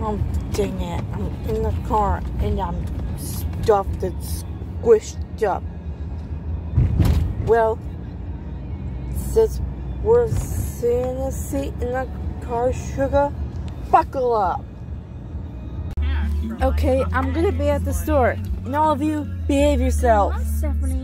Oh, dang it. I'm in the car and I'm stuffed and squished up. Well, since we're sitting in a seat in the car, Suga, buckle up. Okay, I'm gonna be at the store. And all of you, behave yourselves. Stephanie.